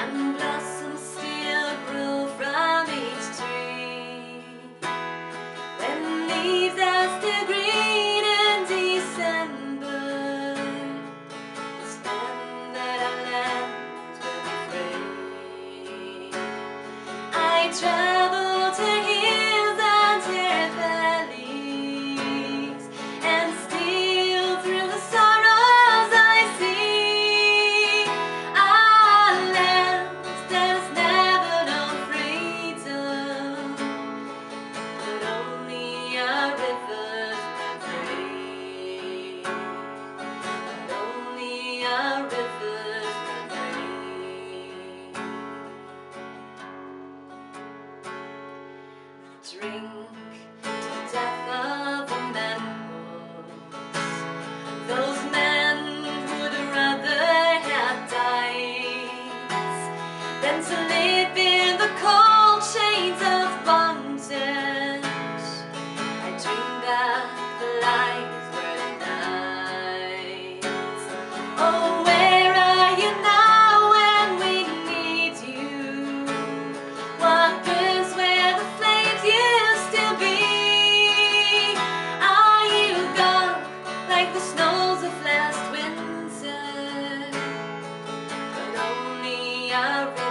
and blossoms still grow from each tree. When leaves are still green in December, it's then that our land will be free. I travel to hills and to valleys, and steal through the sorrows I see. Our land that has never known freedom, but only our rivers run free. But only our rivers run free. Drink to death of the manhood, those men who'd rather have died than to live in the cold chains of bondage. I dream back the lives were denied. Oh, where are you now when we need you? What burns where the flames used to be? Are you gone like the snows of last winter? But only our